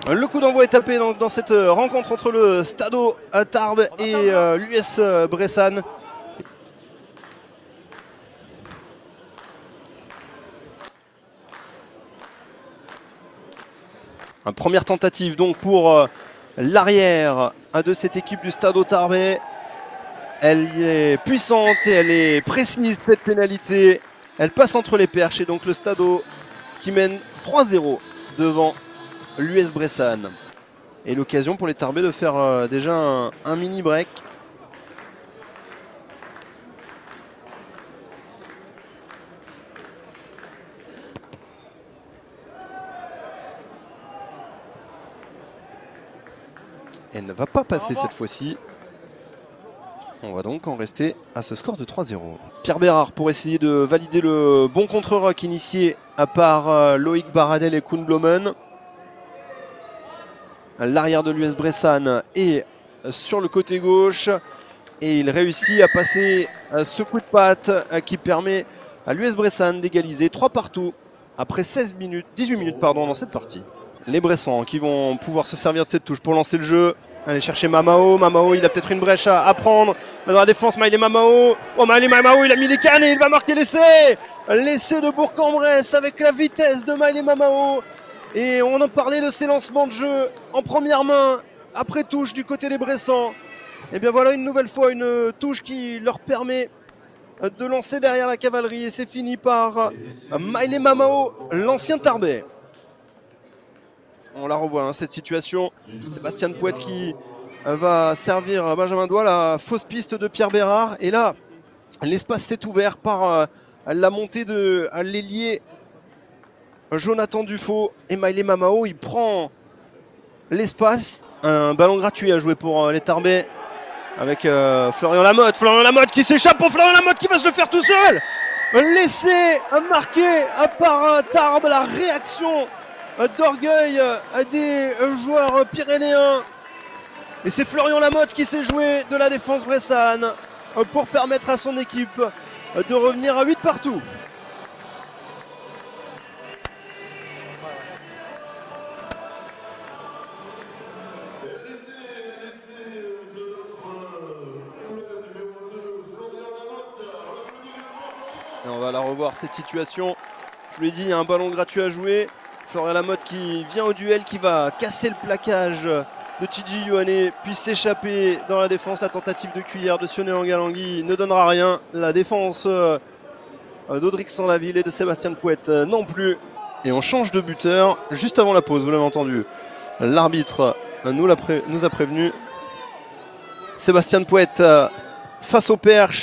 Le coup d'envoi est tapé dans cette rencontre entre le Stado Tarbes et l'US Bressan. Une première tentative donc pour l'arrière de cette équipe du Stado Tarbes. Elle est puissante et elle est précise, cette pénalité. Elle passe entre les perches et donc le Stado qui mène 3-0 devant l'US Bressan. Et l'occasion pour les Tarbais de faire déjà un mini break. Elle ne va pas passer cette fois-ci. On va donc en rester à ce score de 3-0. Pierre Bérard pour essayer de valider le bon contre-rock initié par Loïc Baradel et Koen Blomen. L'arrière de l'US Bressan est sur le côté gauche et il réussit à passer ce coup de patte qui permet à l'US Bressan d'égaliser 3 partout après 18 minutes dans cette partie. Les Bressans qui vont pouvoir se servir de cette touche pour lancer le jeu. Aller chercher Mamao. Mamao, il a peut-être une brèche à prendre. Dans la défense, Maïlé Mamao. Oh, Maïlé Mamao, il a mis les cannes et il va marquer l'essai. L'essai de Bourg-en-Bresse avec la vitesse de Maïlé Mamao. Et on en parlait de ces lancements de jeu en première main, après touche du côté des Bressans. Et bien voilà une nouvelle fois une touche qui leur permet de lancer derrière la cavalerie. Et c'est fini par Maïlé Mamao, l'ancien Tarbais. On la revoit, cette situation. Sébastien Pouet qui va servir Benjamin Doigt, la fausse piste de Pierre Bérard. Et là, l'espace s'est ouvert par la montée de l'ailier Jonathan Dufaux. Et Maïlé Mamao, il prend l'espace. Un ballon gratuit à jouer pour les Tarbais avec Florian Lamotte. Florian Lamotte qui s'échappe pour Florian Lamotte qui va se le faire tout seul. Laissé marquer par Tarbes, la réaction d'orgueil des joueurs pyrénéens. Et c'est Florian Lamotte qui s'est joué de la défense bressane pour permettre à son équipe de revenir à 8 partout. Et on va la revoir cette situation. Je vous l'ai dit, il y a un ballon gratuit à jouer. Florian Lamotte qui vient au duel, qui va casser le plaquage de Tidji Yohanné, puis s'échapper dans la défense. La tentative de cuillère de Sioné Angalangui ne donnera rien. La défense d'Audric Sanlaville et de Sébastien Pouet non plus. Et on change de buteur juste avant la pause, vous l'avez entendu. L'arbitre nous a prévenu. Sébastien Pouet face au perche.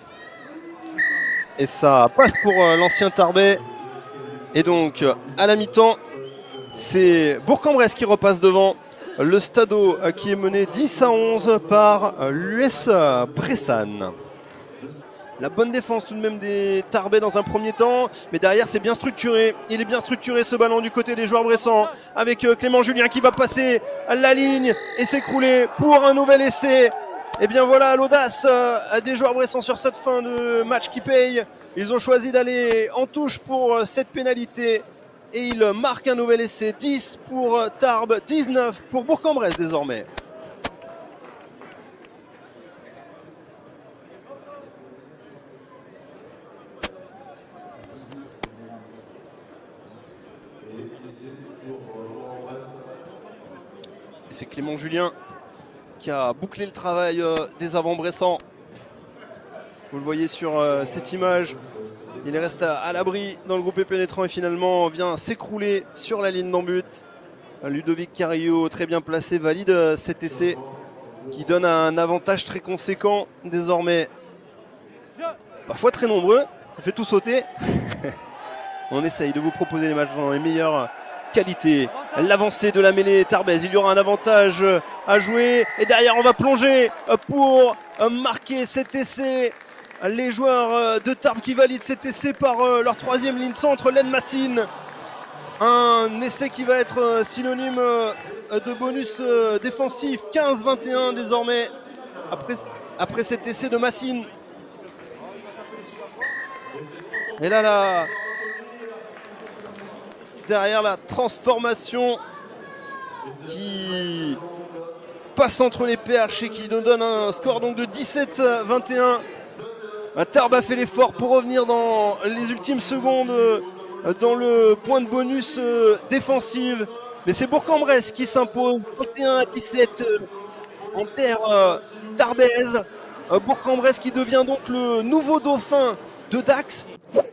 Et ça passe pour l'ancien Tarbais. Et donc, à la mi-temps, c'est Bourg-en-Bresse qui repasse devant le Stado qui est mené 10-11 par l'US Bressan. La bonne défense tout de même des Tarbais dans un premier temps, mais derrière c'est bien structuré. Il est bien structuré ce ballon du côté des joueurs bressans avec Clément Julien qui va passer la ligne et s'écrouler pour un nouvel essai. Et bien voilà l'audace des joueurs bressans sur cette fin de match qui paye. Ils ont choisi d'aller en touche pour cette pénalité et ils marquent un nouvel essai. 10 pour Tarbes, 19 pour Bourg-en-Bresse désormais. Et c'est Clément Julien qui a bouclé le travail des avant-bressans. Vous le voyez sur cette image, il reste à l'abri dans le groupe pénétrant et finalement vient s'écrouler sur la ligne d'en but. Ludovic Carillo, très bien placé, valide cet essai qui donne un avantage très conséquent désormais. Parfois très nombreux, ça fait tout sauter. On essaye de vous proposer les matchs dans les meilleures qualités. L'avancée de la mêlée tarbaise, il y aura un avantage à jouer et derrière on va plonger pour marquer cet essai. Les joueurs de Tarbes qui valident cet essai par leur troisième ligne centre, Len Massine. Un essai qui va être synonyme de bonus défensif, 15-21 désormais, après cet essai de Massine. Et là, derrière la transformation qui passe entre les perches et qui nous donne un score donc de 17-21. Tarbes a fait l'effort pour revenir dans les ultimes secondes dans le point de bonus défensive. Mais c'est Bourg-en-Bresse qui s'impose 21-17 en terre tarbaise. Bourg-en-Bresse qui devient donc le nouveau dauphin de Dax.